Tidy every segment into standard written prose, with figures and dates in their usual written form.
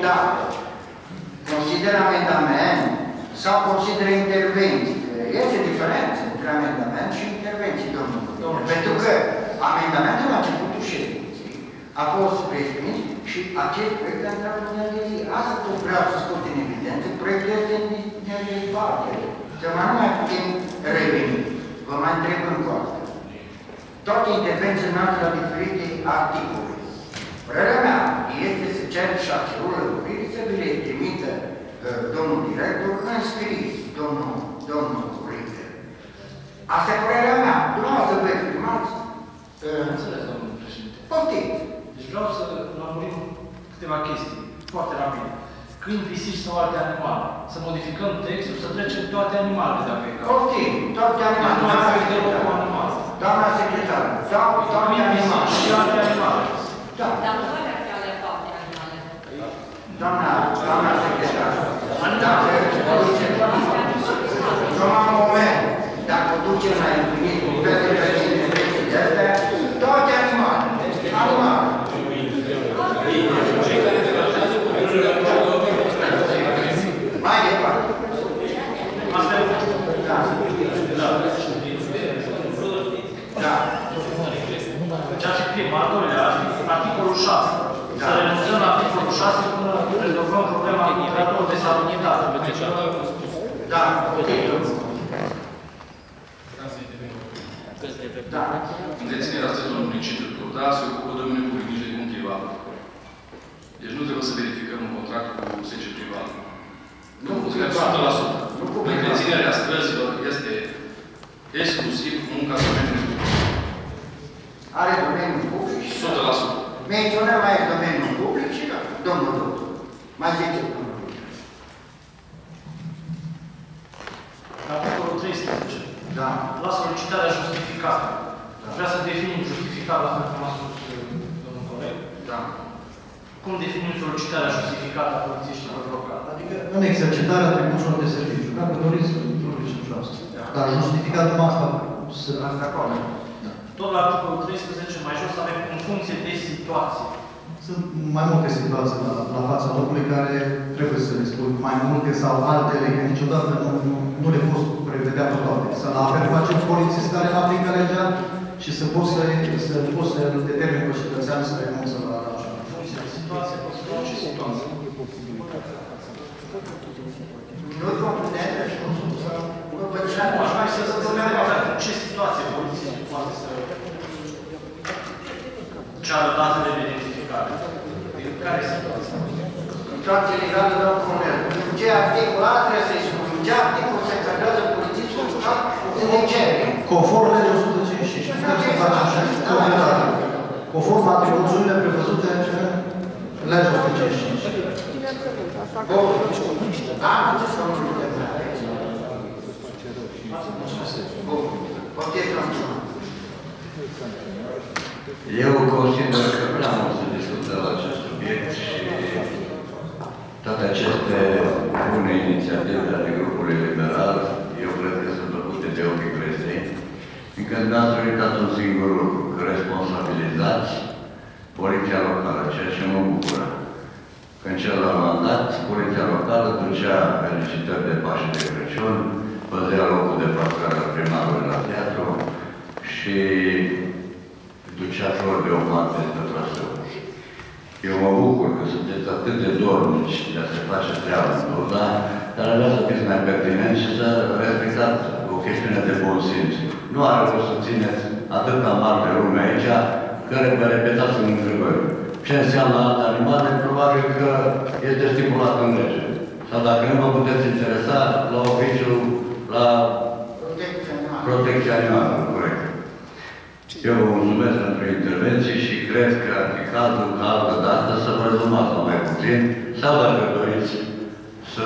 dacă consideră amendament sau consideră intervenții. Este diferență între amendament și intervenții, domnul. Pentru că amendamentul la începutul ședinței a fost respins și acest proiect a intrat în ordinea de zi. Asta tot vreau să scot în evidență. Proiectul este în dezbatere. Să mai nu mai putem reveni. Vă mai întreb încă o dată. Toate intervențiile noastre la diferite articole. Părerea mea este să cer și acelor lămuriri să vi le trimită domnul director în scris, domnul Curinte. Asta e părerea mea. Dumneavoastră vă exprimați. Înțeles, domnul președinte. Poftiți. Deci vreau să lămurim câteva chestii, foarte rapid. Câini, pisici sau alte animale. Să modificăm textul, să trecem toate animalele de pe cap. Poftim, toate animalele. Doamna secretară, toate animale. Și alte animale. Da. Dar nu mai ar fi ale toate animalele. Doamna secretară, într-un moment, dacă ducem la infinit cu toate intervenții de astea, toate animale. Mai departe. Asta e. Da. Ceea ce prima, al doilea, articolul 6. Să renunțăm la articolul 6 până rezolvăm problema contractelor de salubrizare. Da, ok. Da. Deținerea stătelor municipiului Turda se ocupă domeniul public nici de cum privat. Deci nu trebuie să verificăm un contract cu SC privat. Nu, 100%. Întreținerea străzilor este exclusiv munca domeniului public. Are domeniul public? 100%. Menționăm mai domeniul public și domnul doctor. Mai zice domnul. Articolul 13. Da. La solicitarea justificată. Vrea să definim justificat la fel cum a spus domnul coleg. Da. Cum definim solicitarea justificată a polițiștilor locali? Adică în exercitarea atribuțiilor de serviciu. Dacă doriți să introduceți și asta. Dar justificat numai asta. Asta acolo. Tot la articolul 13, mai jos, avem în funcție de situație. Sunt mai multe situații la fața locului care trebuie să le spun mai multe sau altele, că niciodată nu le poți prevedea pe toate. Să la apel face un polițist care aplică legea și să poți să determini pe cetățean să renunță la așa. În funcție de situație, poți să orice situație. Nu-i competentă și nu sunt să... Aș mai să spunem în ce situație polițistul poate să ceară datele de identificare. În care situație? În toate legale de comunel. În ce articol trebuie să-i spun? În ce articol se încadrează polițistul în ce? Conform legii 155. Putem să facem așa. Conform atribuțiunile prevăzute în legea 155. Bun. Da, nu ce să nu putem. Bun. Poftiți, domnul. Eu consider că prea mult se discută la acest subiect și toate aceste bune inițiative ale grupului liberal, eu cred că sunt făcute de ochii presei, fiindcă n-ați uitat un singur lucru, că responsabilizați poliția locală, ceea ce mă bucură. Când celălalt mandat, poliția locală ducea felicitări de Paște de Crăciun, păzea locul de parcare al primarului la teatru și ducea flori de oman peste traseu. Eu mă bucur că sunteți atât de dornici de a se face treaba în Turda, dar vreau să fiți mai pertinent și să respectați o chestiune de bun simț. Nu are rost să țineți atâta mare de lume aici, care vă repetați în întrebări. Ce înseamnă alte animale? Probabil că este stipulat în lege. Sau dacă nu vă puteți interesa la oficiul, la protecția animalelor, corect. Eu vă mulțumesc pentru intervenții și cred că ar fi cazul ca altă dată să vă rezumați la mai puțin, sau dacă doriți să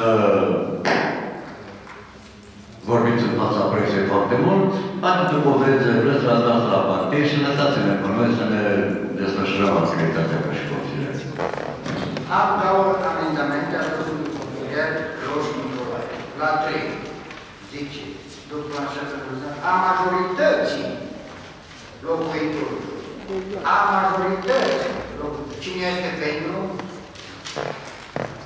vorbiți în fața presei foarte mult, atât după vreți la dați la partid și lăsați-ne pe noi să ne desfășurăm activitatea ca și consilieri. Am două amendamente ale domnului consilier Roș Nicolae. La 3, zice, după așa a majorității locuitorilor. A majorității locuitorilor. Cine este pentru?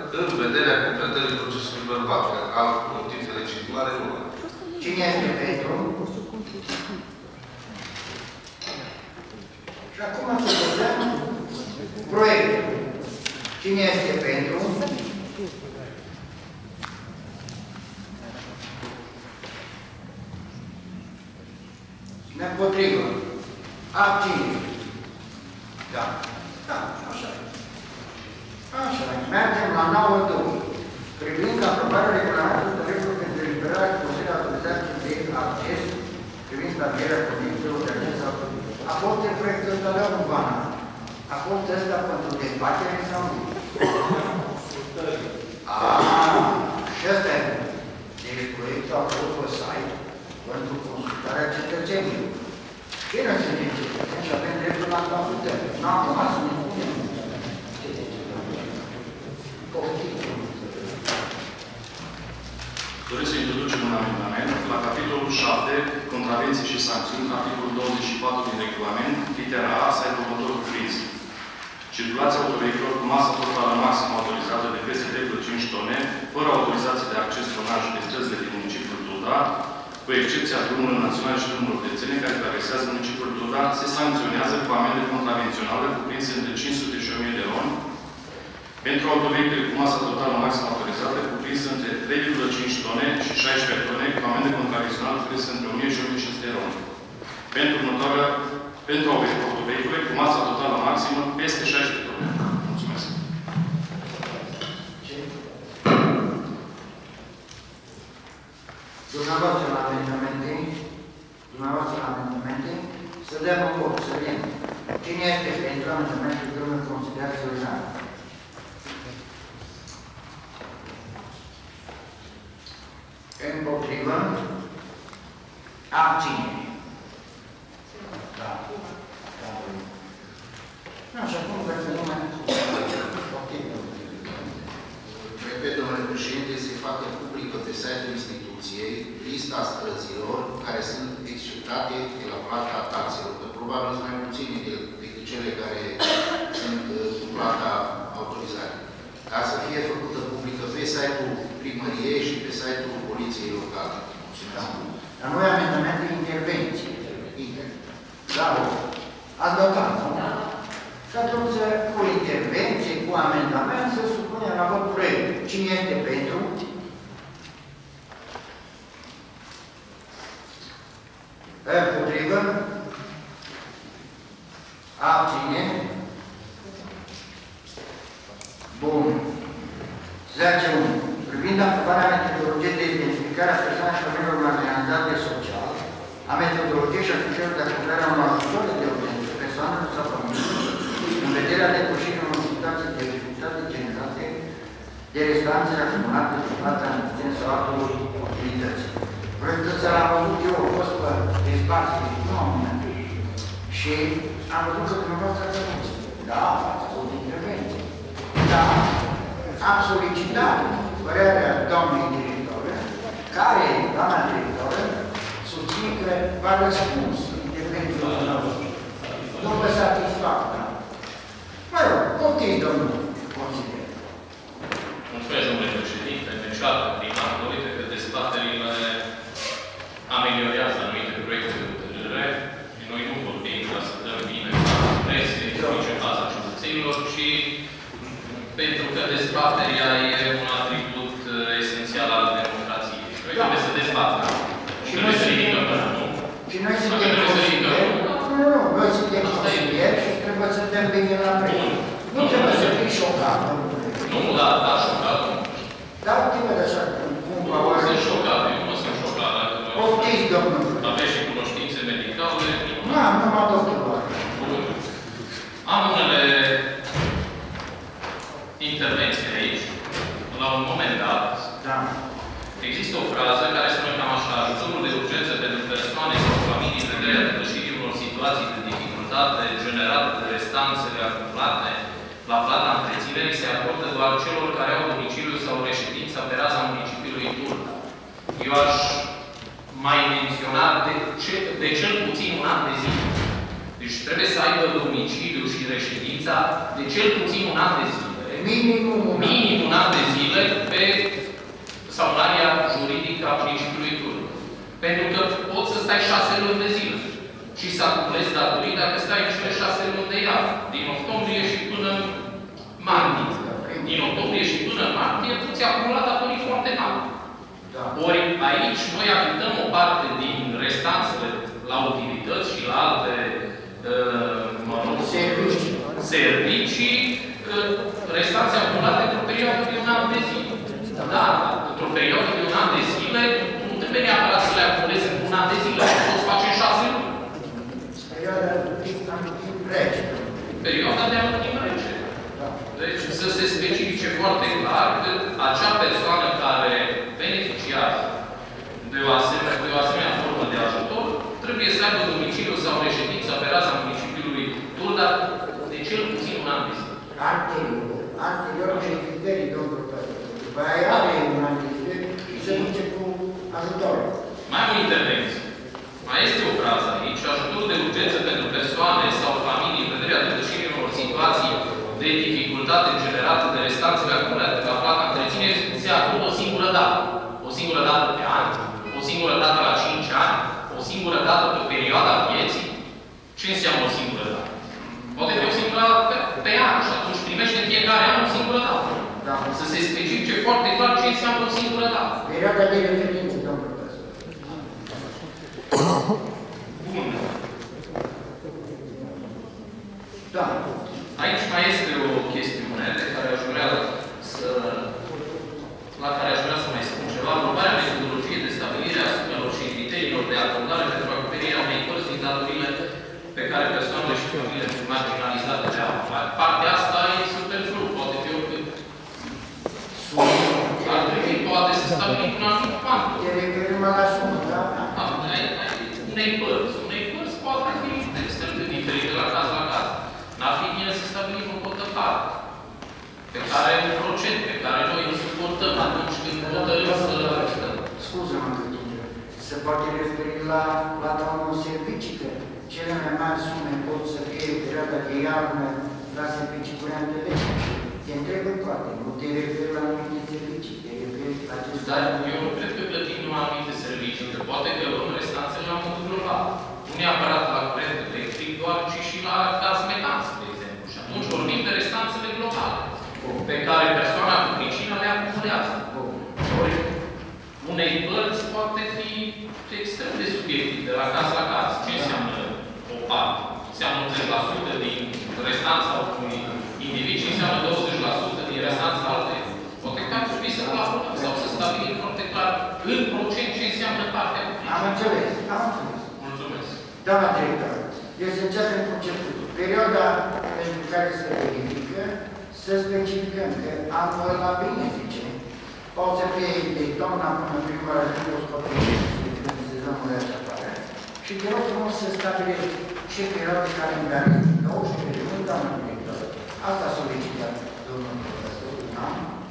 în vederea completării procesului verbal, că alt motiv de legitimare nu are. Cine este pentru? Și acum să vedem proiectul. Cine este pentru? Cine împotrivă? Abține. Da. Da, așa e. Așa e. Mergem la 9.2. Privind aprobarea regulamentului de reguli pentru eliberarea și posibilă autorizații de acces, privind stabilirea condițiilor de acces a fost în proiectul ăsta de urbana. A fost ăsta pentru dezbatere sau nu? Și ăsta e. Deci proiectul a fost pe site pentru consultarea cetățenilor. Cine suntem cetățeni și avem dreptul la consultări. Nu acum să ne punem. Doresc să introducem un amendament la capitolul 7, contravenții și sancțiuni, articolul 24 din regulament, litera A, să aibă următorul friz. Circulația autovehiculor cu masă totală maximă autorizată de peste 3,5 tone, fără autorizație de acces tonaj pe străzile din municipiul Tulda, cu excepția drumurilor naționale și drumurilor de țene care traversează municipiul Tulda, se sancționează cu amende contravenționale cuprinse între 500 și 1000 de luni, pentru autovehicule cu masă totală maximă autorizată, cuprinsă între 3,5 tone și 16 tone, cu amende contravenționale cuprinsă între 1000 și 1500 de luni. Pentru autovehicule cu masă totală maximă peste 16 tone. Mulțumesc. Dumneavoastră la amendamente, să dăm un vot, să vedem. Cine este pentru amendamentul de urmă considerație urgentă? Împotrivă, abținere. Da. Așa cum vreți să numai. Repet, domnule președinte, se facă publică pe site-ul instituției lista străzilor care sunt exceptate de la plata taxelor, că probabil sunt mai puține decât cele care sunt cu plata autorizată. Ca să fie făcută publică pe site-ul primăriei și pe site-ul poliției locale. Da. La noi amendamente de intervenție. Da, ați notat, nu? Da. Și atunci, cu intervenție, cu amendament, se supune la vot proiectul. Cine este pentru? Împotrivă? Abține? Bun. 10.1. Privind aprobarea metodologiei de identificare a persoanelor și familiilor marginalizate social, a metodologiei și a criteriilor de acordare a unor ajutoare de urgență persoanelor sau familiilor, în vederea depășirii unor situații de dificultate generate de restanțele acumulate de plata în urgență sau altor utilități. Proiectul ăsta l-am văzut eu, a fost pe dezbatere, nu am moment. Și am văzut că dumneavoastră ați avut. Da, ați avut intervenție. Da, am solicitat părerea doamnei directoră, care, doamna directoră, susține că v-a răspuns intervenția dumneavoastră. Nu vă satisfac, da? Mă rog, poftiți, domnul consider. Mulțumesc, domnule președinte. Deci, prima, dorit că dezbaterile ameliorează anumite proiecte de hotărâre și noi nu vorbim ca să dăm bine prese, nici în fața cetățenilor, ci pentru că dezbaterea e un atribut esențial al democrației. Noi trebuie să dezbatem. Și noi să ridicăm până nu. Și noi suntem consilieri. Nu, noi suntem consilieri și trebuie să dăm bine la presă. Nu trebuie să fii șocat. Nu, dar șocat. Da, uite-mă de așa, cum va oare. Sunt șocat, eu nu sunt șocat. Poftiți, domnul. Aveți și cunoștințe medicale. Nu, numai doctor. Am unele intervenții aici. La un moment dat, există o frază care spune cam așa: ajutorul de urgență pentru persoane sau familii în vederea depășirii unor situații de dificultate generate de restanțele acumulate la plata întreținerii se acordă doar celor care au domiciliu sau reședința pe raza municipiului Tulda. Eu aș mai menționa de cel puțin un an de zile. Deci trebuie să aibă domiciliu și reședința de cel puțin un an de zile. Minim un an de și să acumulezi datorii dacă stai în cele 6 luni de iarnă, din octombrie și până în martie. Din octombrie și până în martie, tu ți-ai acumulat datorii foarte mari. Ori aici noi achităm o parte din restanțele la utilități și la alte servicii, restanțe acumulate într-o perioadă de un an de zile. Da, într-o perioadă de un an de zile, nu trebuie neapărat să le acumulezi în un an de zile, o poți face în 6 luni. Perioada de timp rece. Perioada de timp rece. Deci să se specifice foarte clar că acea persoană care beneficiază de o asemenea formă de ajutor trebuie să aibă domiciliu sau reședință pe raza municipiului Tulda de cel puțin un an de zi. Anterior și criterii, domnul profesor. După aia are un an de zile și se duce cu ajutorul. Mai am o intervenție. Mai este o frază aici. Ajutorul de urgență pentru persoane sau familii în vederea depășirii unor situații de dificultate generată de restanțele acumulate la plata întreținere se acordă o singură dată. O singură dată pe an, o singură dată la 5 ani, o singură dată pe perioada vieții. Ce înseamnă o singură dată? Poate fi o singură dată pe an și atunci primește în fiecare an o singură dată. Da. Să se specifice foarte clar ce înseamnă o singură dată. Perioada de referință, domnul profesor. Bun. Da. Aici mai este o chestiune la care aș vrea să mai spun ceva. Aprobarea metodologiei de stabilire a sumelor și criteriilor de acordare pentru acoperirea unei părți din datoriile pe care persoanele și familiile marginalizate le au. Partea asta e superflu, poate fi oricât. Ar trebui, poate să stabilim un anumit quantum. Te referim la sumă, da? Unei părți poate fi extrem de diferite la caz la caz. N-ar fi bine să stabilim o cotă parte, pe care un procent, pe care noi îl suportăm atunci când hotărâm să stăm. Scuză-mă că se poate referi la plata unor servicii, că cele mai mari sume pot să fie perioada de iarnă la servicii curente de lege. Te întreb în toate, nu te referi la anumite servicii, te referi la aceste... Dar eu nu cred că plătim numai anumite servicii, că poate că luăm restanțele la modul global. Nu neapărat la curent electric, doar, ci și la gaz metan, de exemplu. Și atunci vorbim de restanțele globale, pe care persoana cu pricină le acumulează. Ori unei părți poate fi extrem de subiectiv, de la caz la caz. Ce înseamnă o parte? Înseamnă 80% din restanța unui individ și înseamnă 20% din restanța altei. Poate că ar trebui să plafonăm sau să stabilim foarte clar în procent ce înseamnă partea cu pricină. Am înțeles. Mulțumesc. Doamna director, deci să începem cu începutul. Perioada pentru care se verifică, să specificăm că anul ăla bine zice, poate să fie de toamna până primăvară, când o scoatem în sezonul de afară. Și te rog frumos să stabilești și perioade calendarism, 19 de luni, doamna director. Asta solicită domnul profesor, da?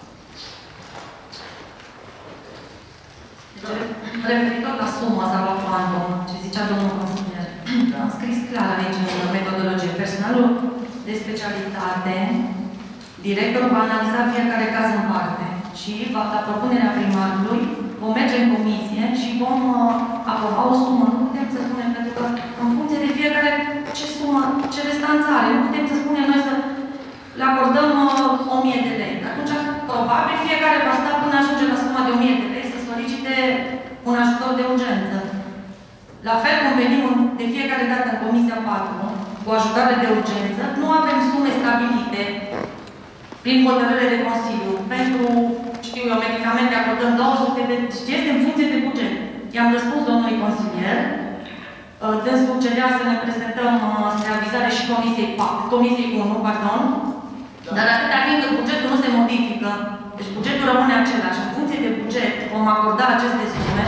Referitor la sumă sau la quantum, ce zicea domnul consilier, am scris clar aici în metodologie. Personalul de specialitate, directorul va analiza fiecare caz în parte și va da propunerea primarului, vom merge în comisie și vom aproba o sumă. Nu putem să spunem, pentru că în funcție de fiecare ce sumă, ce restanță are, nu putem să spunem noi să le acordăm 1000 de lei. Atunci, probabil, fiecare va sta până ajunge la suma de 1000 de lei să solicite un ajutor de urgență. La fel cum venim de fiecare dată în Comisia 4 cu ajutoare de urgență, nu avem sume stabilite prin hotărâre de Consiliu. Pentru, știu eu, medicamente acordăm 200 de... Este în funcție de buget. I-am răspuns domnului consilier. Dânsul cerea să ne prezentăm spre avizare și Comisiei 1, pardon. Dar atâta timp cât bugetul nu se modifică, deci bugetul rămâne același. În funcție de buget vom acorda aceste sume.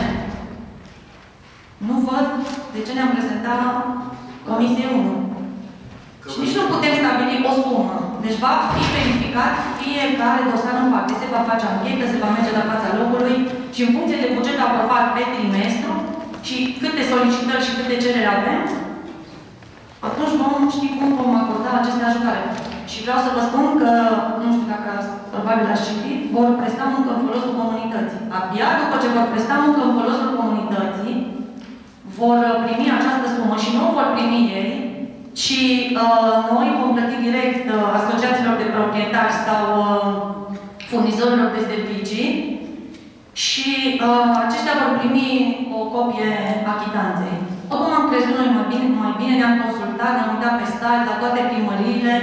Nu văd de ce ne-am prezentat Comisiei 1. Și nici nu putem stabili o sumă. Deci va fi verificat fiecare dosar în parte. Se va face anchetă, se va merge la fața locului și în funcție de buget aprobat pe trimestru și câte solicitări și câte cereri avem, atunci vom ști cum vom acorda aceste ajutoare. Și vreau să vă spun că, nu știu dacă probabil ați citit, vor presta muncă în folosul comunității. Abia după ce vor presta muncă în folosul comunității, vor primi această sumă și nu o vor primi ei, ci noi vom plăti direct asociațiilor de proprietari sau furnizorilor de servicii și aceștia vor primi o copie a chitanței. Oricum am crezut noi mai bine ne-am consultat, ne-am uitat pe site, la toate primăriile.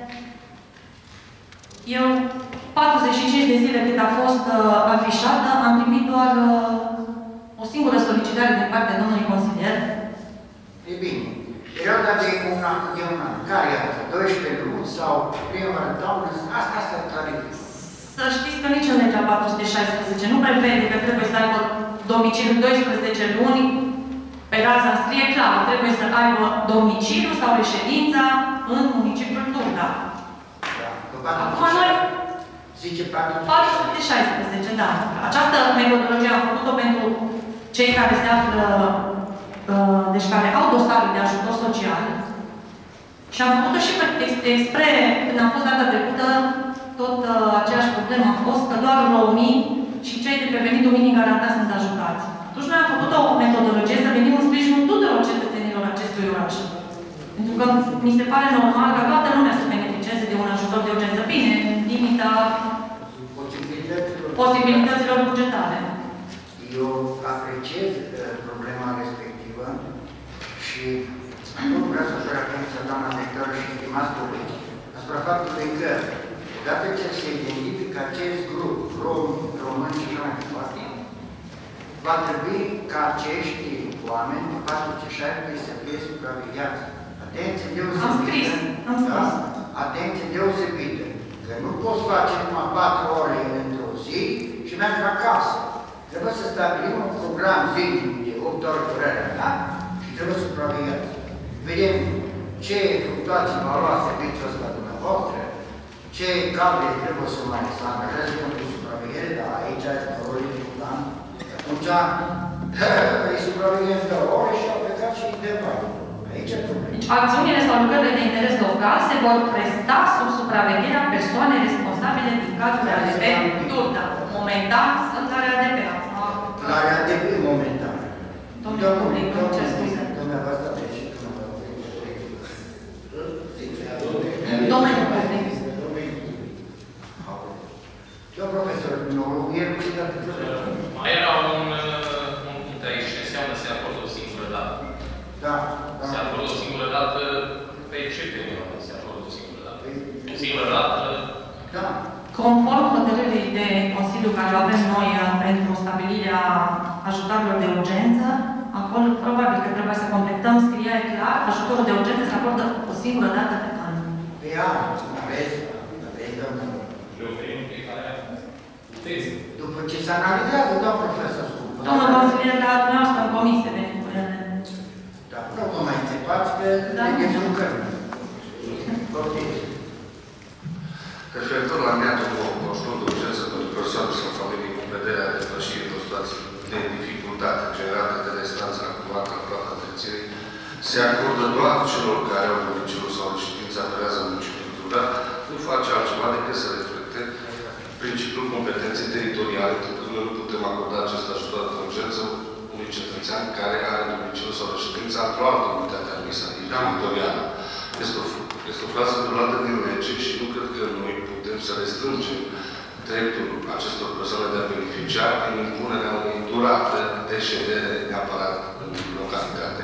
Eu, 45 de zile cât a fost afișată, am primit doar o singură solicitare din partea domnului consilier. E bine. Perioada de un an, care e asta? 12 luni sau primăvară, toamnă? Asta care e. Să știți că nici în legea 416 nu prevede că trebuie să aibă domiciliu 12 luni. Pe raza scrie clar, trebuie să aibă domiciliu sau reședința în municipiul Turda. Da. Acum noi... Zice 416, da. Această metodologie am făcut-o pentru cei care se află, deci care au dosare de ajutor social. Și am făcut-o și expre, când am fost data trecută, tot aceeași problemă a fost că doar romii și cei de pe venitul minim garantat sunt ajutați. Atunci noi am făcut o metodologie să venim în sprijinul tuturor cetățenilor acestui oraș. Pentru că mi se pare normal ca toată lumea să beneficieze de un ajutor de urgență. Bine, în limita posibilităților bugetare. Eu apreciez problema respectivă și nu vreau să fac atenția doamna director și stimați colegi asupra faptului că odată ce se identifică acest grup, români și așa mai departe, va trebui ca acești oameni, 416, să fie supravegheați. Atenție deosebită. Am scris. Atenție deosebită. Că nu poți face numai 4 ore într-o zi și mergi acasă. Trebuie să stabilim un program zilnic de 8 ore durarea, da? Și trebuie să supravegheați. Vedem ce fluctuații va lua serviciul ăsta dumneavoastră, ce cable trebuie să mai să angajeze pentru supraveghere, dar aici este rolul important. Atunci îi supraveghem de ore și au plecat și de bani. Aici e problema. Deci, acțiunile sau lucrările de interes local se vor presta sub supravegherea persoanei responsabile din cazul de ADP Turda. Momentan sunt la RADP. La RADP momentan. Domnul public, nu cer scuze. Dumneavoastră deci. Domnul public. Domnul profesor, nu e rușinat. Mai era un punct aici, înseamnă să se acordă o singură dată. Da. Se acordă o singură dată pe ce perioadă se acordă o singură dată? O singură dată? Da. Conform hotărârii de Consiliu care o avem noi pentru stabilirea ajutorilor de urgență, acolo probabil că trebuie să completăm, scria clar, ajutorul de urgență se acordă o singură dată pe an. Pe an, aveți, domnul. După ce se analizează, domnul profesor scump. Domnul consilier, la dumneavoastră în comisie venim cu ele. Da, nu vă mai întrebați că ne jucăm. Referitor la neatul cu ajutor de urgență pentru persoane sau familii cu vederea depășirii într-o situație de dificultate generată de restanța acumulată în plata întrețirii, se acordă doar celor care au domiciliul sau reședința durează în municipiul Turda, nu face altceva decât să reflecte principiul competenței teritoriale, pentru că nu putem acorda acest ajutor de urgență unui cetățean care are domiciliul sau reședința într-o altă unitate administrativă teritorială. Este o frază luată din lege și nu cred că noi putem să restrângem dreptul acestor persoane de a beneficia prin impunerea unei durată de ședere neapărat în localitate.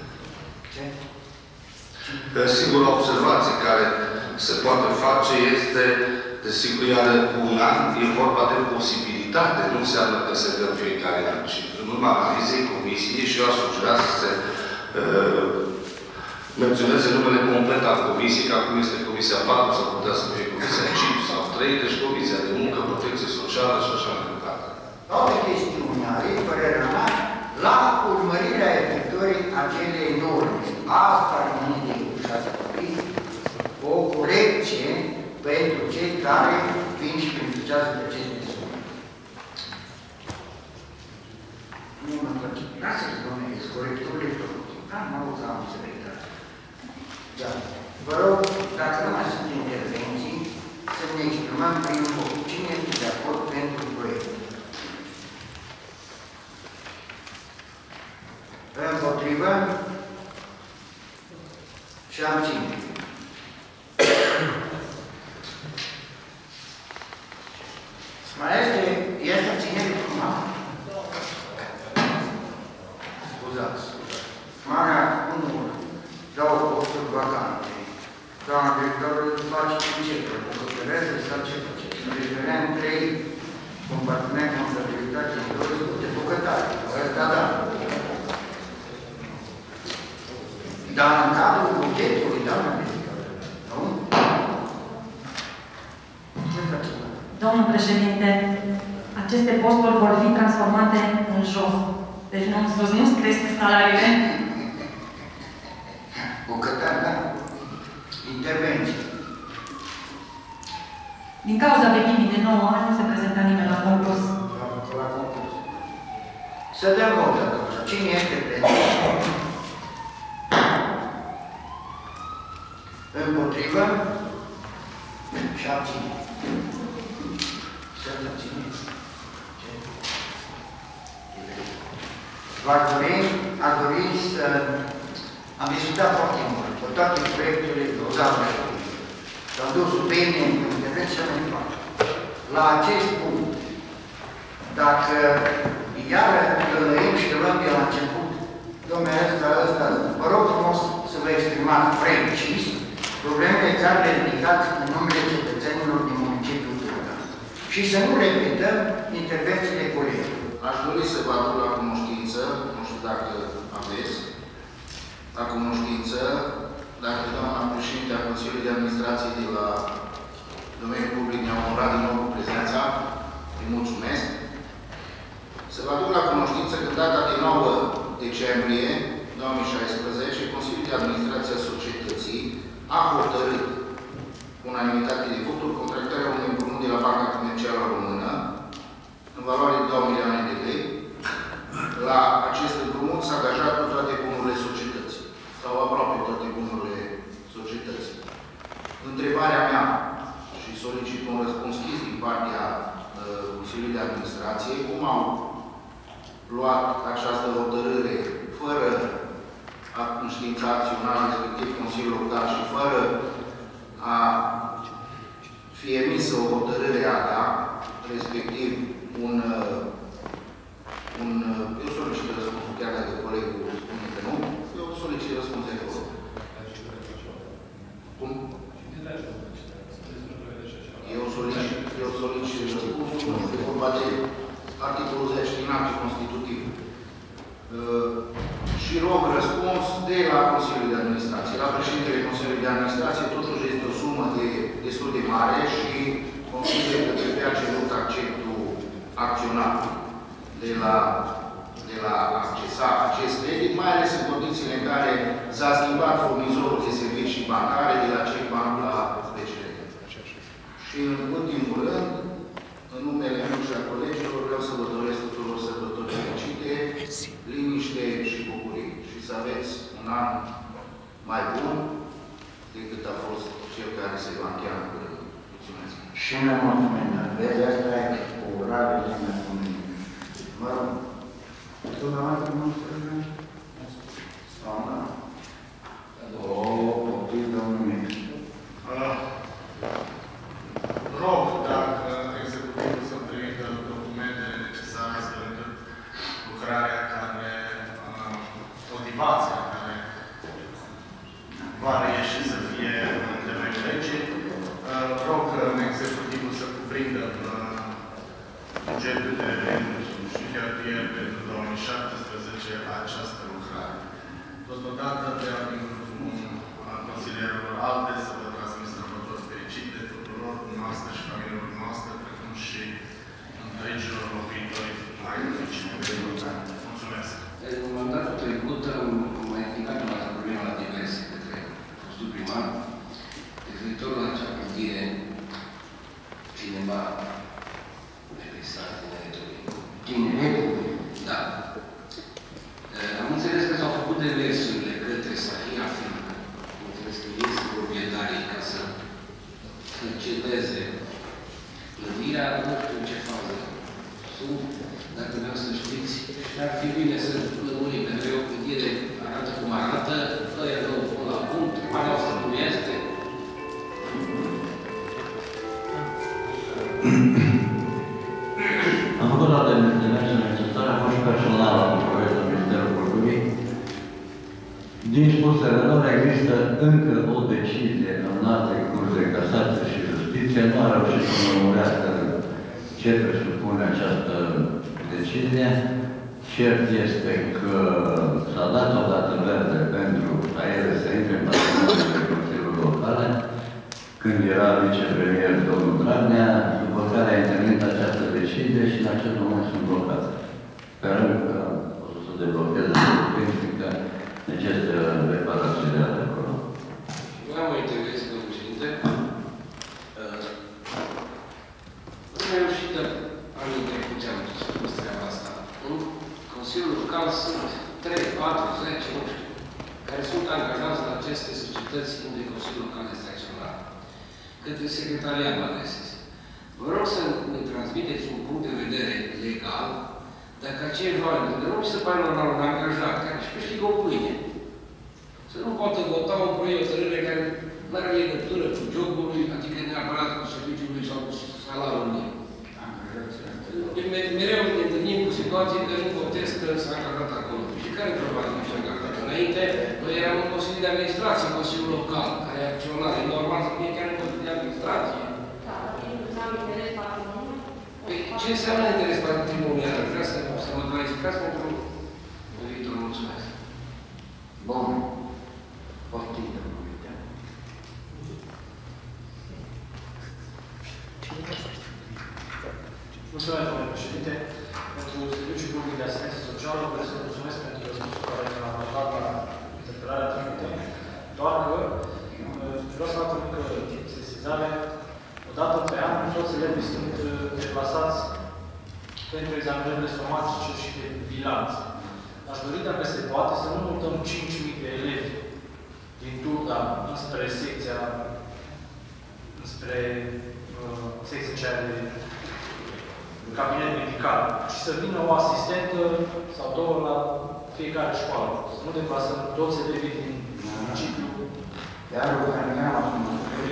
Singura observație care se poate face este, desigur, iar un an e vorba de posibilitate, nu înseamnă că se dă în fiecare an. Și în urma analizei comisiei, și eu aș sugera să se menționeze numele complet al comisiei, că acum este Comisia 4, sau putea să fie Comisia 5 sau 3, deci Comisia de Muncă, Protecție Socială și așa mai departe. Toate chestiunea, părerea mea, la urmărirea efectuării acelei norme. Asta rămâne de ușa o corecție pentru cei care vin și beneficiază de aceste sume. Nu mă face. Lasă-i, domnule, corecturile făcute. Da, mă rog, am secretar. Da. Vă rog, dacă nu mai sunt intervenții, să ne exprimăm prin vot. Cine este de acord pentru proiect? Împotriva. compartiment contabilitate și de bucătare. Asta da. Dar în cadrul bugetului, doamna Medică, nu? Ce facem? Domnul președinte, aceste posturi vor fi transformate în jos. Deci nu-ți cresc salariile. Bucătare, da. Intervenții. Din cauza vechimii de 9 ani, nu se prezenta nimeni la concurs. La concurs. Să dăm vot atunci. Cine este pentru? Împotrivă? Și abține. Să-l abțineți. Aș dori să... Am discutat foarte mult pe toate proiectele dozate. S-au dus bine în intervenție și mai departe. La acest punct, dacă iar lălăim și luăm de la început, domnule, ăsta, vă rog frumos să vă exprimați precis problemele care le ridicați în numele cetățenilor din municipiul Turda. Și să nu repetăm intervențiile colegilor. Aș dori să vă aduc la cunoștință, nu știu dacă aveți, la cunoștință, dacă doamna președinte a Consiliului de Administrație de la domeniul public ne-a onorat din nou cu prezența, îi mulțumesc, să vă aduc la cunoștință că în data de 9 decembrie 2016, Consiliul de Administrație a Societății a hotărât cu unanimitate de voturi contractarea unui împrumut de la Banca Comercială Română în valoare de 2 milioane de lei. La acest împrumut s-a angajat cu toate bunurile societății, sau aproape toate bunurile societății. Întrebarea mea, și solicit un răspuns scris din partea Consiliului de Administrație, cum au luat această hotărâre fără a înștiința acționară, respectiv Consiliul Local, și fără a fi emisă o hotărâre a ta, respectiv eu solicit răspunsul, chiar dacă colegul spune că nu, eu solicit răspuns de acolo. Cum? Eu solicit răspunsul, nu știu, vorba de articolul 10 din actul constitutiv. Și rog răspuns de la Consiliul de Administrație. La președintele Consiliului de Administrație totuși este o sumă destul de mare și consider că trebuia cerut acceptul acționarului de la accesa acest credit, mai ales în condițiile în care s-a schimbat furnizorul de servicii bancare de la CECBank la BCR. Și în ultimul rând, în numele meu și a colegilor, vreau să vă doresc tuturor sărbători fericite, liniște și bucurie. Și să aveți un an mai bun decât a fost cel care se va încheia în curând. Mulțumesc. Și noi mulțumim. Vezi, asta e cu rare de mulțumim. Mă rog, dumneavoastră nu strângă? Sau da? O, copil, domnul ministru. Rog, dacă executivul să trimită documentele necesare astfel încât lucrarea care, motivația care va reieși să fie în temeiul legii. Rog executivul să cuprindă bugetul de venituri și cheltuieli pentru 2017 această lucrare. Totodată vreau din grupul consilierilor alte să vă transmit sărbători fericite tuturor noastre și familiilor noastre, precum și întregilor locuitori ai oficiului. Mulțumesc! În mandatul trecut am mai implicat în această problemă la diverse către fostul primar. Referitor la acea clădire, cineva de pe strat tineretului. Tineretului? Da. Am înțeles că s-au făcut demersurile către Sahia Filcă. Am înțeles că este proprietarii ca să cedeze clădirea, nu știu ce fază sunt, dacă vreau să știți. Și ar fi bine să lămurim, pentru că o clădire arată cum arată, ăia nu pun la punct, pana asta cum este. Am făcut toate demersurile necesare, am fost și personal la București, la Ministerul Culturii. Din spusele lor, există încă o decizie în alte curs de casație și justiție, nu a reușit să mămurească cetre supuse spune această decizie. Cert este că s-a dat o dată verde pentru ca ele să intre în patrimoniile Consiliului Locale, când era vicepremier domnul Dragnea, după care a intervenit această decizie și în acest moment sunt blocate. Sperăm că o să se deblocheze fiindcă necesită reparațiile de acolo. Vreau o intervenție, domnul președinte. Nu am reușit de anii trecuți am spus treaba asta. În Consiliul Local sunt 3, 4, 10, nu știu, care sunt angajați la aceste societăți unde Consiliul Local este acționat. Către secretariat mă adresez. Vă rog să ne transmiteți un punct de vedere legal dacă acești oameni, pentru că nu mi se pare normal un angajat care își câștigă o pâine, să nu poată vota un proiect de hotărâre care nu are legătură cu jobul lui, adică neapărat cu serviciul lui sau cu salariul lui. Mereu ne întâlnim cu situații că nu votez că s-a angajat acolo. Și care probabil nu s-a angajat? Înainte, noi eram în Consiliul de Administrație, Consiliul Local, care e acționat. E normal să fie chiar în Consiliul de Administrație. Păi, ce înseamnă interes patrimonial? Aș vrea să mă clarificați pentru viitor. Mulțumesc. Bun. Poftim, domnul Vitea. Mulțumesc, domnule președinte. Pentru Serviciul Public de Asistență Socială, vreau să mulțumesc pentru răspunsul care mi-a acordat la interpelarea trecută. Doar că vreau să fac o mică sesizare. Odată pe an, toți elevii sunt deplasați pentru examinările somatice și de bilanț. Aș dori, dacă se poate, să nu mutăm 5.000 de elevi din Turda înspre secția, înspre secția cea de cabinet medical, și să vină o asistentă sau două la fiecare școală. Să nu deplasăm toți elevii din municipiu. Iar o care mi-am asumat.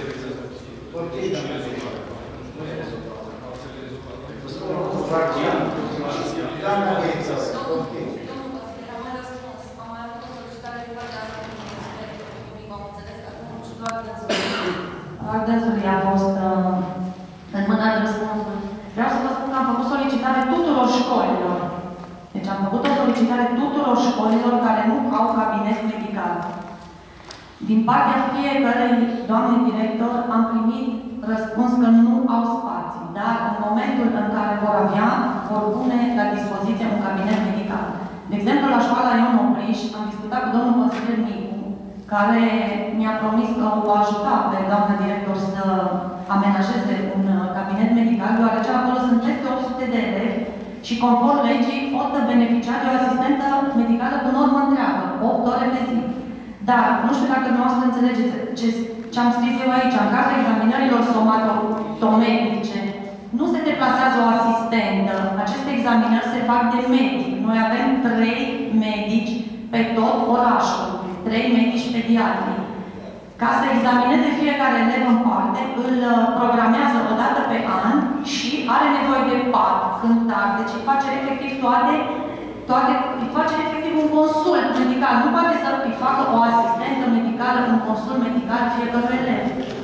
Dânsului a fost înmânat răspunsul. Vreau să vă spun că am făcut solicitare tuturor școlilor. Deci am făcut o solicitare tuturor școlilor care nu au cabinet medical. Din partea fiecărei doamne director am primit răspuns că nu au spații, dar în momentul în care vor avea, vor pune la dispoziție un cabinet medical. De exemplu, la școala Ion Opriș am discutat cu domnul consilier Micu, care mi-a promis că o va ajuta pe doamna director să amenajeze un cabinet medical, deoarece acolo sunt peste 800 de elevi și conform legii pot beneficia de o asistentă medicală cu normă întreagă, 8 ore pe zi. Dar, nu știu dacă dumneavoastră înțelegeți ce am scris eu aici, în cazul examinărilor somatometrice, nu se deplasează o asistentă. Aceste examinări se fac de medic. Noi avem 3 medici pe tot orașul, 3 medici pediatri. Ca să examineze fiecare elev în parte, îl programează o dată pe an și are nevoie de pat, cântar, deci îi face efectiv îi face efectiv un consult medical. Nu poate să îi facă o asistentă medicală, un consult medical fiecare elev.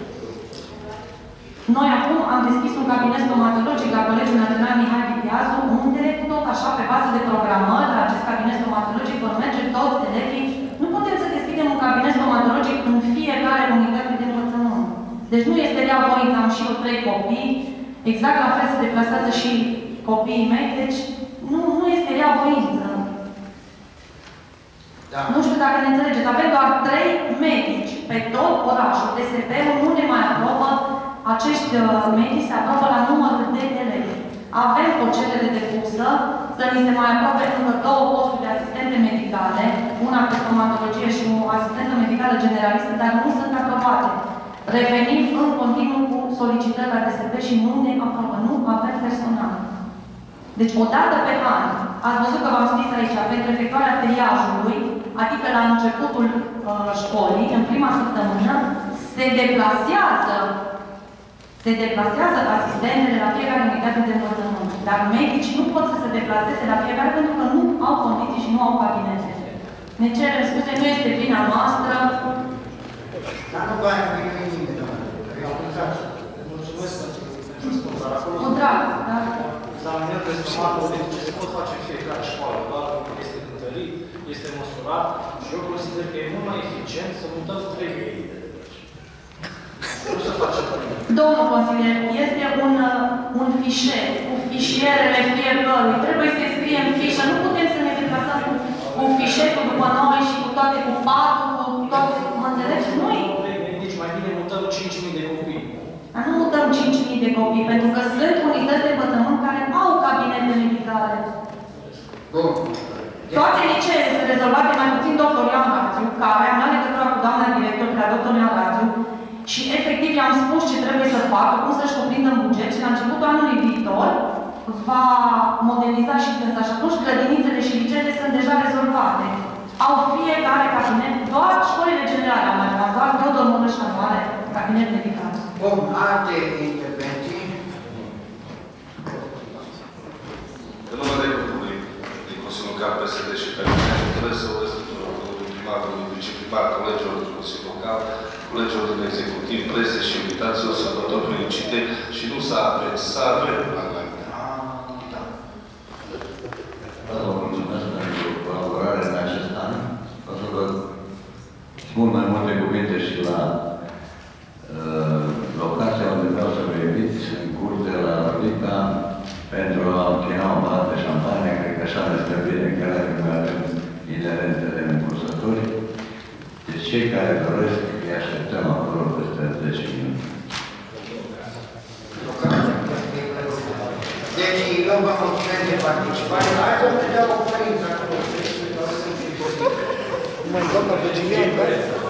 Noi acum am deschis un cabinet stomatologic la Colegiul Național Mihai Viteazu, unde tot așa, pe bază de programări, la acest cabinet stomatologic vor merge toți elevii. Nu putem să deschidem un cabinet stomatologic în fiecare unitate de învățământ. Deci nu este rea voință, am și eu 3 copii, exact la fel se deplasează și copiii mei, deci nu este rea voință. Da. Nu știu dacă ne înțelegeți, avem doar 3 medici pe tot orașul. DSP-ul nu ne mai aprobă, acești medici se aprobă la număr de elevi. Avem o cerere depusă să ni se mai aprobe încă 2 posturi de asistente medicale, una pe stomatologie și o asistentă medicală generalistă, dar nu sunt aprobate. Revenim în continuu cu solicitări la DSP și nu ne aprobă, nu avem personal. Deci, o dată pe an, ați văzut că v-am scris aici, pentru efectuarea triajului, adică la începutul școlii, în prima săptămână, se deplasează asistentele la fiecare unitate de învățământ. Dar medicii nu pot să se deplaseze la fiecare pentru că nu au condiții și nu au cabinete. Ne cerem scuze, nu este vina noastră. Dar nu va fi nimeni, doamne. Mulțumesc pentru răspuns. Cu drag, da? examinăm rezumatul de ce se pot face în fiecare școală, doar este întărit, este măsurat și eu consider că e mult mai eficient să mutăm 3.000. Nu să facem nimic. Domnul consilier, este un fișier cu fișierele fiecărui. Trebuie să scriem fișă. Nu putem să ne deplasăm cu fișierul după noi și cu toate, cu patul, cu toate, mă înțelegi? Nu-i. Nici mai bine mutăm 5.000 de copii. Dar nu mutăm 5.000 de copii, pentru că sunt unități de învățământ care au cabinete medicale. Bun. Toate liceele sunt rezolvate, mai puțin doctor Ioan Gațiu, care am luat legătura cu doamna director, de la doctor Ioan Gațiu, și efectiv i-am spus ce trebuie să facă, cum să-și cuprindă în buget și la începutul anului viitor va modeliza și ăsta. Și atunci grădinițele și liceele sunt deja rezolvate. Au fiecare cabinet, doar școlile generale au mai rămas, doar Teodor Mureș nu are cabinet medical. Bun, alte intervenții? În numele grupului din Consiliul Local PSD și PNL, trebuie să o restructurăm domnului primar, domnului viceprimar, colegilor din Consiliul Local, colegilor din executiv, prese și invitațiilor, sărbători fericite și nu să aveți, să avem la înainte. Vă mulțumesc pentru colaborare în acest an. O să vă spun mai multe cuvinte și la locația unde vreau să vă invit, în curte la Rodica, pentru a închina o bată de șampanie. Cred că așa ne stă bine, chiar dacă noi avem inerentele încursători. Deci cei care doresc, îi așteptăm acolo peste 10 minute. Deci, eu vă mulțumesc de participare. Hai să vedem o părință. Mai doamna Virginia,